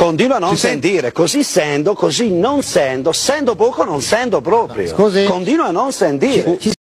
Continuo a non sentire, così sento, così non sento poco, non sento proprio. Scusi? Continuo a non sentire.